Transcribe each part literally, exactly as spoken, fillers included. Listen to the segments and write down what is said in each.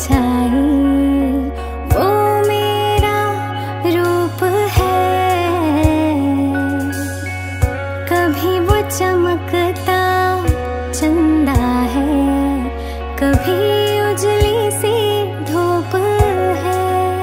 परछाई वो मेरा रूप है। कभी वो चमकता चंदा है, कभी उजली सी धूप है।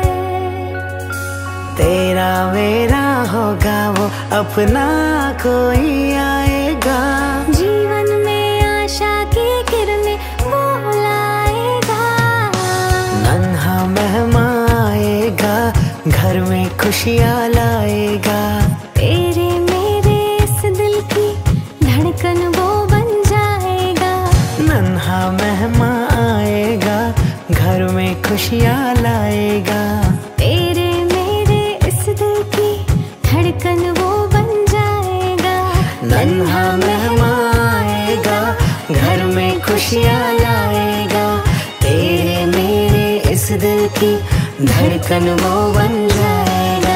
तेरा मेरा होगा वो अपना कोई आएगा, जीवन में आशा की किरणें वो लाएगा। नन्हा मेहमान आएगा, घर में खुशियाँ लाएगा। तेरे मेरे इस दिल की धड़कन वो बन जाएगा। नन्हा मेहमान आएगा, घर में खुशियाँ लाएगा। तेरे मेरे इस दिल की धड़कन वो बन जाएगा। नन्हा मेहमान आएगा, घर में खुशियाँ लाएगा। तेरे मेरे इस दिल की धड़कन वो बन जाएगा।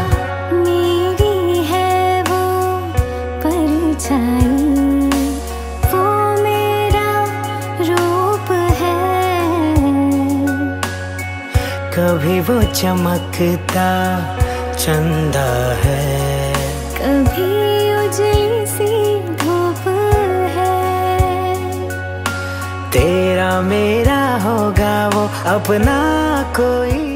मेरी है वो परछाई वो मेरा रूप है। कभी वो चमकता चंदा है, कभी उजली सी धूप है। तेरा मेरा होगा वो अपना कोई